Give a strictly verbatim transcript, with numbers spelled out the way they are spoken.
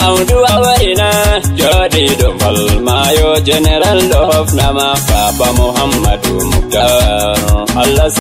Audu awaina Jodi Dumbal Mayo General of Nama Papa Muhammadu Mukhtar Allah